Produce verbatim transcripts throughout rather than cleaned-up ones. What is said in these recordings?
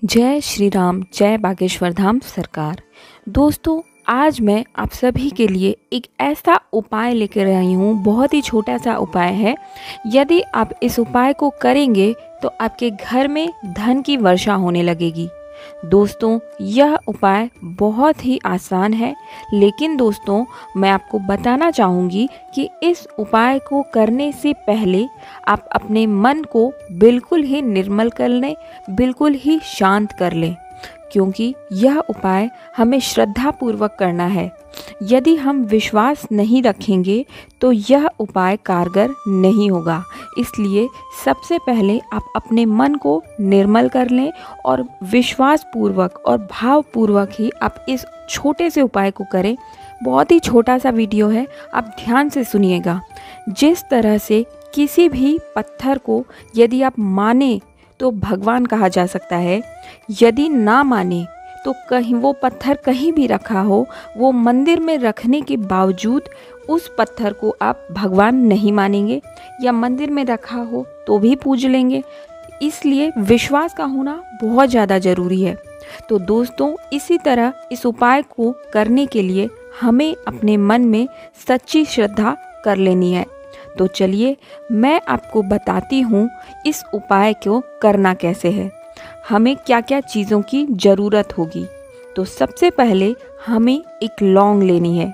जय श्री राम, जय बागेश्वर धाम सरकार। दोस्तों, आज मैं आप सभी के लिए एक ऐसा उपाय लेकर आई हूँ। बहुत ही छोटा सा उपाय है। यदि आप इस उपाय को करेंगे तो आपके घर में धन की वर्षा होने लगेगी। दोस्तों, यह उपाय बहुत ही आसान है, लेकिन दोस्तों मैं आपको बताना चाहूँगी कि इस उपाय को करने से पहले आप अपने मन को बिल्कुल ही निर्मल कर लें, बिल्कुल ही शांत कर लें, क्योंकि यह उपाय हमें श्रद्धापूर्वक करना है। यदि हम विश्वास नहीं रखेंगे तो यह उपाय कारगर नहीं होगा। इसलिए सबसे पहले आप अपने मन को निर्मल कर लें और विश्वास पूर्वक और भावपूर्वक ही आप इस छोटे से उपाय को करें। बहुत ही छोटा सा वीडियो है, आप ध्यान से सुनिएगा। जिस तरह से किसी भी पत्थर को यदि आप माने तो भगवान कहा जा सकता है, यदि ना माने तो कहीं वो पत्थर कहीं भी रखा हो, वो मंदिर में रखने के बावजूद उस पत्थर को आप भगवान नहीं मानेंगे, या मंदिर में रखा हो तो भी पूज लेंगे। इसलिए विश्वास का होना बहुत ज़्यादा ज़रूरी है। तो दोस्तों, इसी तरह इस उपाय को करने के लिए हमें अपने मन में सच्ची श्रद्धा कर लेनी है। तो चलिए मैं आपको बताती हूँ इस उपाय को करना कैसे है, हमें क्या क्या चीज़ों की ज़रूरत होगी। तो सबसे पहले हमें एक लौंग लेनी है।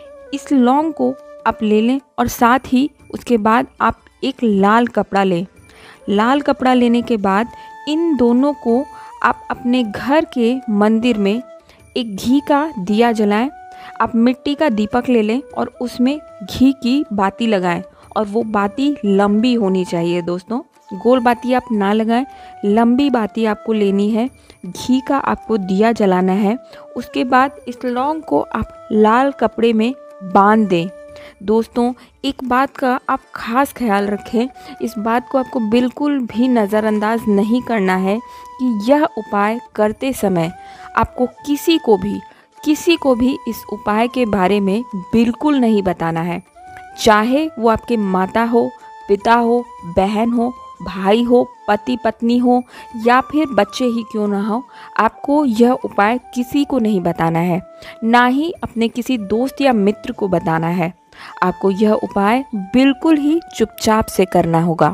इस लौंग को आप ले लें और साथ ही उसके बाद आप एक लाल कपड़ा लें। लाल कपड़ा लेने के बाद इन दोनों को आप अपने घर के मंदिर में एक घी का दिया जलाएं। आप मिट्टी का दीपक ले लें और उसमें घी की बाती लगाएं, और वो बाती लंबी होनी चाहिए। दोस्तों, गोल बाती आप ना लगाएं, लंबी बाती आपको लेनी है। घी का आपको दिया जलाना है। उसके बाद इस लौंग को आप लाल कपड़े में बांध दें। दोस्तों, एक बात का आप खास ख्याल रखें, इस बात को आपको बिल्कुल भी नज़रअंदाज नहीं करना है कि यह उपाय करते समय आपको किसी को भी किसी को भी इस उपाय के बारे में बिल्कुल नहीं बताना है। चाहे वो आपके माता हो, पिता हो, बहन हो, भाई हो, पति पत्नी हो, या फिर बच्चे ही क्यों ना हो, आपको यह उपाय किसी को नहीं बताना है। ना ही अपने किसी दोस्त या मित्र को बताना है। आपको यह उपाय बिल्कुल ही चुपचाप से करना होगा।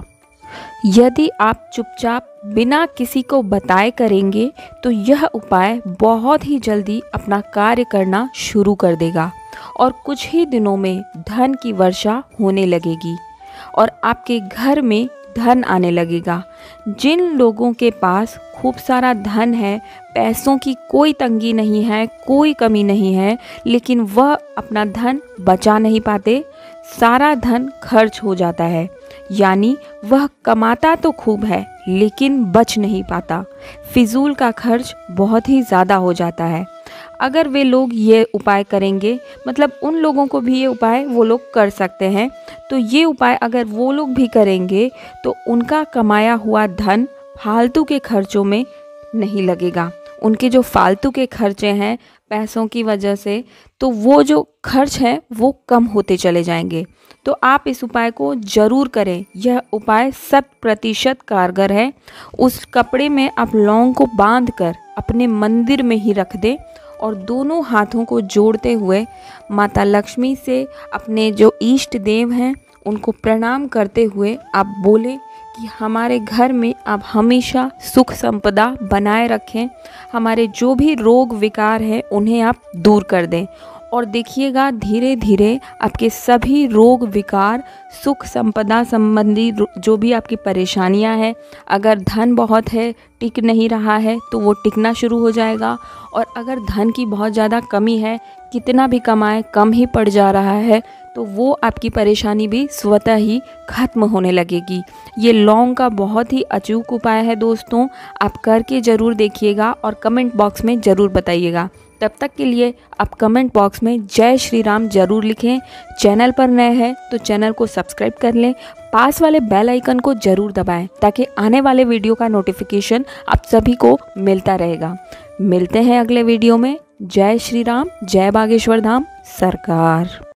यदि आप चुपचाप बिना किसी को बताए करेंगे तो यह उपाय बहुत ही जल्दी अपना कार्य करना शुरू कर देगा और कुछ ही दिनों में धन की वर्षा होने लगेगी और आपके घर में धन आने लगेगा। जिन लोगों के पास खूब सारा धन है, पैसों की कोई तंगी नहीं है, कोई कमी नहीं है, लेकिन वह अपना धन बचा नहीं पाते, सारा धन खर्च हो जाता है, यानी वह कमाता तो खूब है लेकिन बच नहीं पाता, फिजूल का खर्च बहुत ही ज़्यादा हो जाता है। अगर वे लोग ये उपाय करेंगे, मतलब उन लोगों को भी ये उपाय वो लोग कर सकते हैं, तो ये उपाय अगर वो लोग भी करेंगे तो उनका कमाया हुआ धन फालतू के खर्चों में नहीं लगेगा। उनके जो फालतू के खर्चे हैं पैसों की वजह से, तो वो जो खर्च है वो कम होते चले जाएंगे। तो आप इस उपाय को ज़रूर करें। यह उपाय शत प्रतिशत कारगर है। उस कपड़े में आप लौंग को बांध कर अपने मंदिर में ही रख दें और दोनों हाथों को जोड़ते हुए माता लक्ष्मी से, अपने जो इष्ट देव हैं उनको प्रणाम करते हुए आप बोलें कि हमारे घर में आप हमेशा सुख संपदा बनाए रखें, हमारे जो भी रोग विकार हैं उन्हें आप दूर कर दें। और देखिएगा, धीरे धीरे आपके सभी रोग विकार, सुख संपदा संबंधी जो भी आपकी परेशानियां हैं, अगर धन बहुत है, टिक नहीं रहा है, तो वो टिकना शुरू हो जाएगा। और अगर धन की बहुत ज़्यादा कमी है, कितना भी कमाए कम ही पड़ जा रहा है, तो वो आपकी परेशानी भी स्वतः ही खत्म होने लगेगी। ये लौंग का बहुत ही अचूक उपाय है दोस्तों, आप करके ज़रूर देखिएगा और कमेंट बॉक्स में ज़रूर बताइएगा। तब तक के लिए आप कमेंट बॉक्स में जय श्री राम ज़रूर लिखें। चैनल पर नए हैं तो चैनल को सब्सक्राइब कर लें, पास वाले बेल आइकन को ज़रूर दबाएं ताकि आने वाले वीडियो का नोटिफिकेशन आप सभी को मिलता रहेगा। मिलते हैं अगले वीडियो में। जय श्री राम, जय बागेश्वर धाम सरकार।